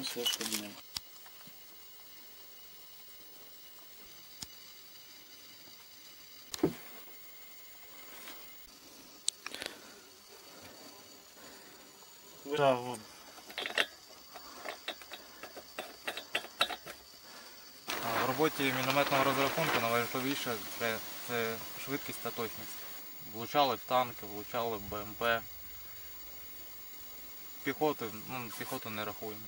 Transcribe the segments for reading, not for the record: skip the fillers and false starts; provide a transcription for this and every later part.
там все в кабінеті. Да, В роботі мінометного розрахунку найважливіше це швидкість та точність. Влучали в танки, влучали в БМП. Піхоту не рахуємо.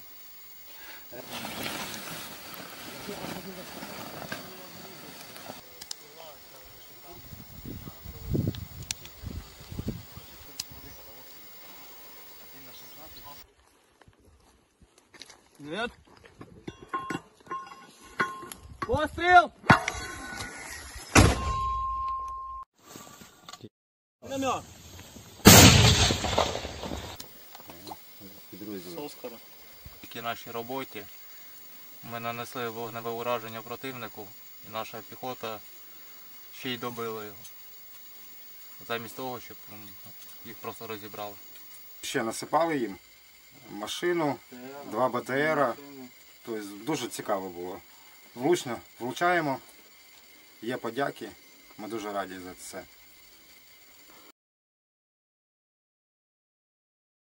Нет. Постріл! Намет. Соскара. Тільки нашій роботі ми нанесли вогневе ураження противнику, і наша піхота ще й добила його. Замість того, щоб їх просто розібрали. Ще насипали їм машину, 2 БТРа. Тобто дуже цікаво було. Влучно влучаємо, є подяки, ми дуже раді за це.